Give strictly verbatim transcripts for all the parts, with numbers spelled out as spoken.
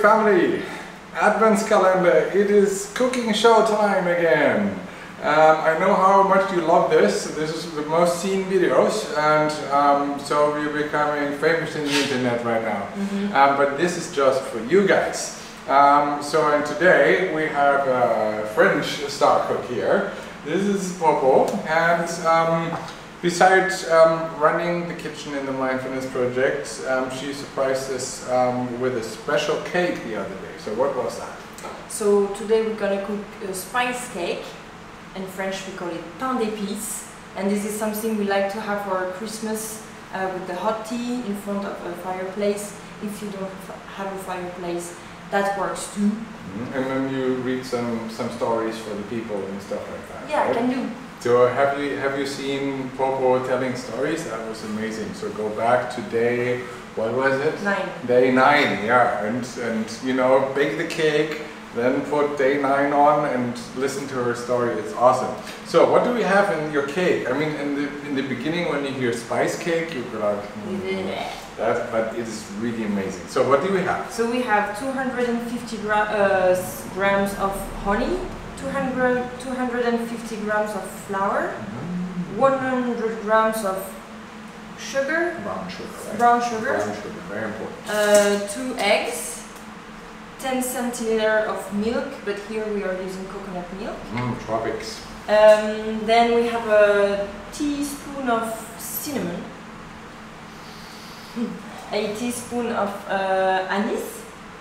family, Advents calendar, it is cooking show time again. Um, I know how much you love this. This is the most seen videos, and um, so we're becoming famous in the internet right now. Mm-hmm. um, but this is just for you guys. Um, so and today we have a French star cook here. This is Popo, and um, besides um, running the kitchen in the Mindfulness Project, um, she surprised us um, with a special cake the other day. So what was that? So today we're gonna cook a spice cake. In French we call it pain d'épices, and this is something we like to have for Christmas uh, with the hot tea in front of a fireplace. If you don't have a fireplace, that works too. Mm-hmm. And then you read some some stories for the people and stuff like that. Yeah, right? I can do. So have you have you seen Popo telling stories? That was amazing. So go back to day, what was it? Nine. Day nine, yeah, and and you know, bake the cake. Then put day nine on and listen to her story. It's awesome. So what do we have in your cake? I mean, in the in the beginning when you hear spice cake, you'd be like, mm, that, but it is really amazing. So what do we have? So we have two hundred fifty gra uh, grams of honey, two hundred, two hundred fifty grams of flour, mm-hmm. one hundred grams of sugar, brown sugar, right? brown sugar, brown sugar, very important. Uh, two eggs. ten centiliters of milk, but here we are using coconut milk. Mm, tropics. Um, then we have a teaspoon of cinnamon, a teaspoon of uh, anise,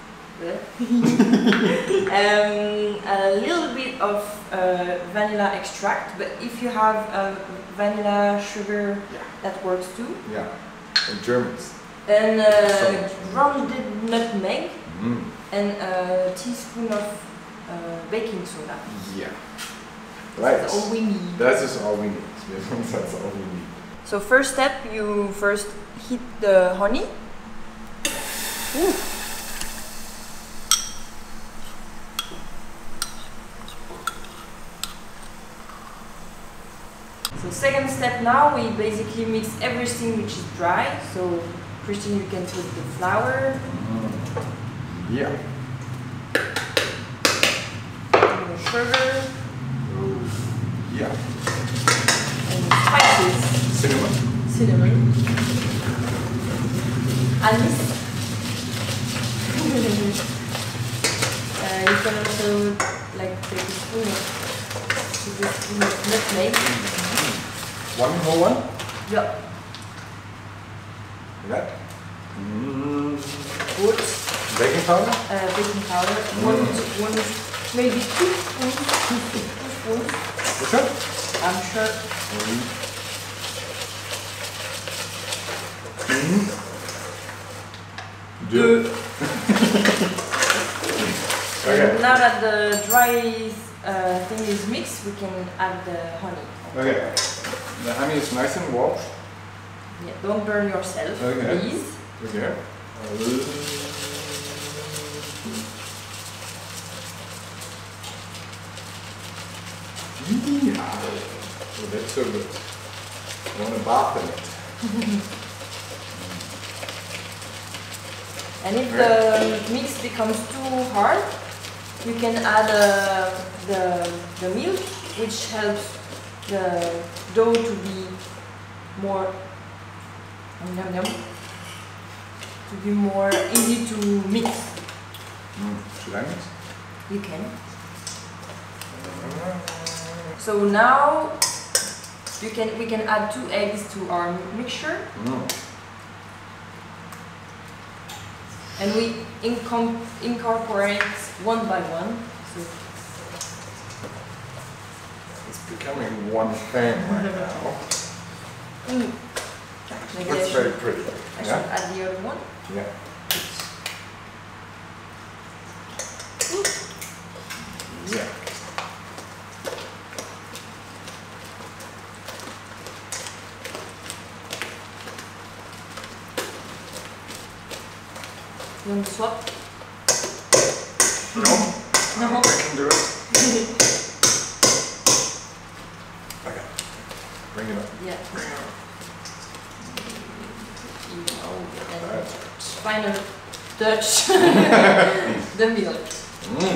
um, a little bit of uh, vanilla extract, but if you have uh, vanilla sugar, yeah. that works too. Yeah, and Germans. And uh, grounded nutmeg. Mm. And a teaspoon of uh, baking soda. Yeah. Right. That's all we need. That is all we need. That's all we need. So first step, you first heat the honey. Ooh. So second step now, we basically mix everything which is dry. So Christian, you can put the flour. Mm. Yeah. And the sugar. Yeah. And the spices. Cinnamon. Cinnamon. Anise. uh, you can also like take a spoon of this spoon of nutmeg. Mm-hmm. One more one? Yeah. That. Mm. Good. Baking powder? Uh, baking powder. Mm. One, one, maybe two spoons. Two, two spoons. You sure? I'm sure. Mm. Mm. Deux. Okay. Now that the dry uh, thing is mixed, we can add the honey. Okay. The honey is nice and warm. Yeah, don't burn yourself, Okay. please. Okay. Yeah. Oh, that's so good. I want to bath in it. And if the mix becomes too hard, you can add uh, the, the milk, which helps the dough to be more yum, yum, to be more easy to mix. Mm. Should I mix? You can. So now you can we can add two eggs to our mixture. Mm. And we incom incorporate one by one. So It's becoming one thing right now. mm. Maybe That's I should, very pretty. I Yeah? should add the other one. Yeah. Yeah. You want to swap? No. No. I can do it. Okay. Bring it up. Yeah. Bring it up. You know, and That's final touch the milk. Mm.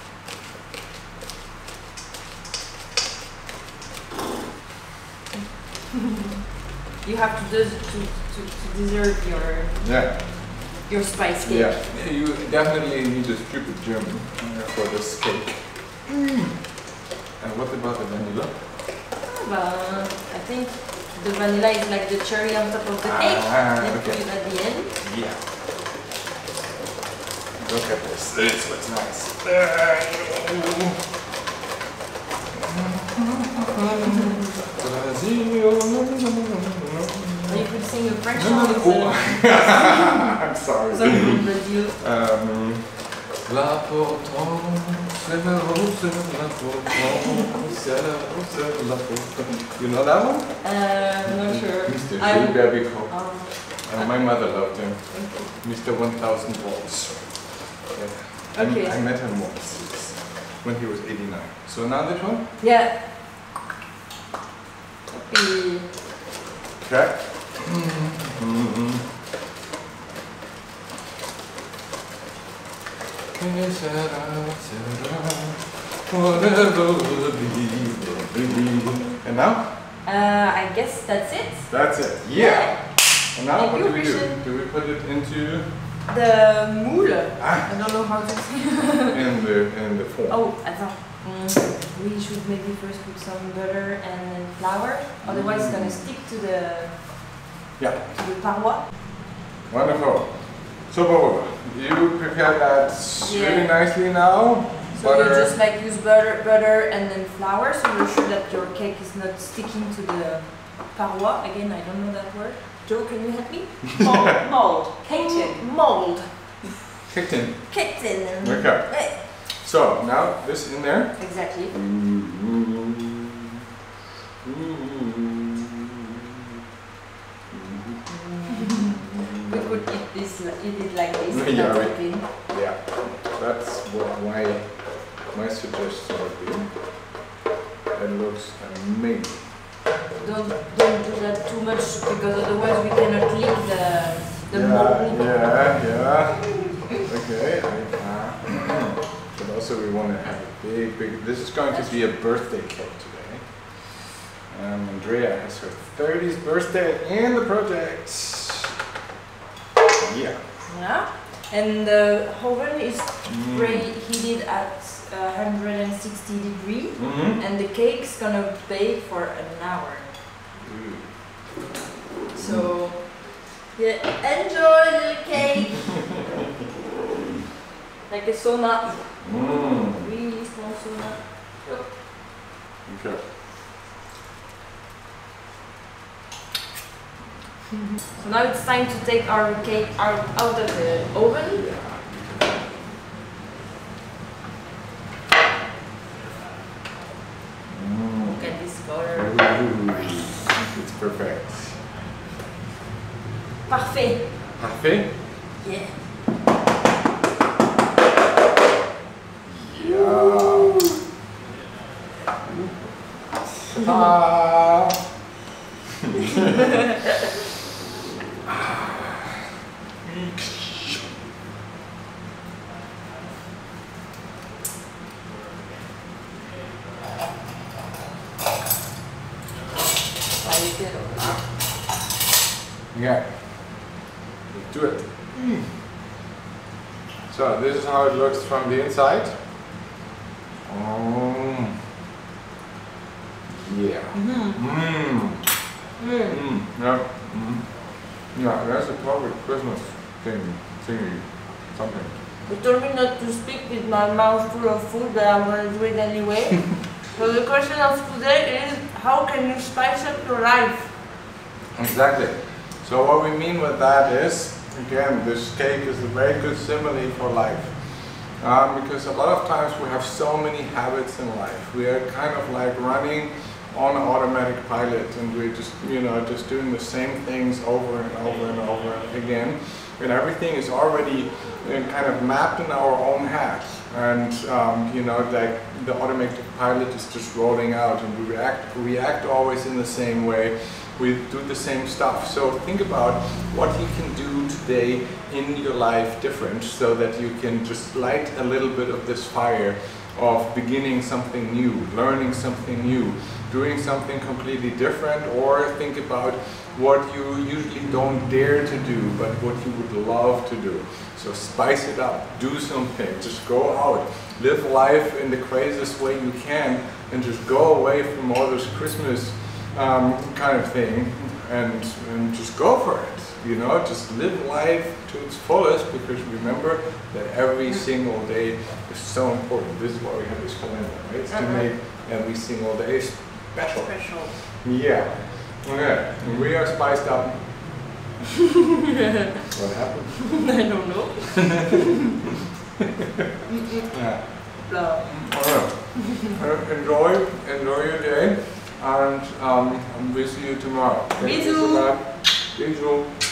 You have to do to, to, to deserve your Yeah. your spice cake. Yeah. You definitely need a stupid German uh, for this cake. Mm. And what about the vanilla? But I think the vanilla is like the cherry on top of the cake. Ah, Then okay. put it at the end. Yeah. Look at this. This looks nice. Or you could sing a French No, song. no, It's no. a I'm sorry. song from Brazil. Um, La Portance, c'est la rose, la Portance, c'est la rose, la Portance. You know that one? Uh, I'm not sure. Mister I'm- Gilles Bécaud. Um, Uh, my mother loved him. okay. Mister one thousand volts. Yeah. Okay. I, I met him once when he was eighty-nine. So now this one? Yeah. Okay. Okay. Mm-hmm. Whatever will be, will be. And now? Uh, I guess that's it. That's it. Yeah. And now Thank what you, do we do? Christian. Do we put it into The moule. ah, I don't know how to say. in the in the form? Oh, attends. Mm, we should maybe first put some butter and then flour. Otherwise, it's gonna stick to the Yeah. to the paroi. Wonderful. So Barbara, you prepare that Yeah. really nicely now. So you just like use butter, butter and then flour, so you're sure that your cake is not sticking to the paroi. Again, I don't know that word. Joe, can you help me? Mold. Mold. Cake tin. Mold. Kicked in. Cake tin. Okay. Eh, So now this in there. Exactly. We could eat this, eat it like this. Yeah, That's right. okay. Yeah, that's what my my suggestion would be. It looks amazing. Don't don't do that too much because otherwise we cannot lick the the yeah, mold. yeah, yeah. Okay. I, uh, but also we want to have a big, big. This is going to be a birthday cake today. Um, Andrea has her thirtieth birthday in the project. Yeah. Yeah. And the oven is Mm. preheated at uh, one hundred sixty degree, Mm-hmm. and the cake's gonna bake for an hour. So, yeah, enjoy the cake. Like a sauna. Mm. Really small sauna. Oh. Okay. So now it's time to take our cake out, out of the oven. Mm. Look at this color. Ooh, it's perfect. Parfait. Parfait? Yeah. Yeah. Ah. Yeah. Let's do it. So this is how it looks from the inside. Oh. Yeah. Mm-hmm. Mmm. Mm. Mm. Yeah. Mm. Yeah, that's a perfect Christmas thing, thingy, something. You told me not to speak with my mouth full of food, but I'm gonna do it anyway. So the question of today is, how can you spice up your life? Exactly. So what we mean with that is, again, this cake is a very good simile for life. Um, because a lot of times we have so many habits in life. We are kind of like running on automatic pilot, and we're just, you know, just doing the same things over and over and over again. And everything is already uh, kind of mapped in our own head. And, um, you know, like the automatic pilot is just rolling out, and we react, react always in the same way. we do the same stuff. So think about what you can do today in your life different, so that you can just light a little bit of this fire of beginning something new, learning something new, doing something completely different, or think about what you usually don't dare to do, but what you would love to do. So spice it up, do something, just go out, live life in the craziest way you can, and just go away from all this Christmas um, kind of thing, and, and just go for it. You know, just live life to its fullest, because remember that every single day is so important. This is why we have this calendar, right? It's to make every single day special. Special. Yeah. Okay. And we are spiced up. What happened? I don't know. Yeah. Blah. Alright. Uh, enjoy, enjoy your day, and um, we'll see you tomorrow. Thank you so Bisous. much. Bisous.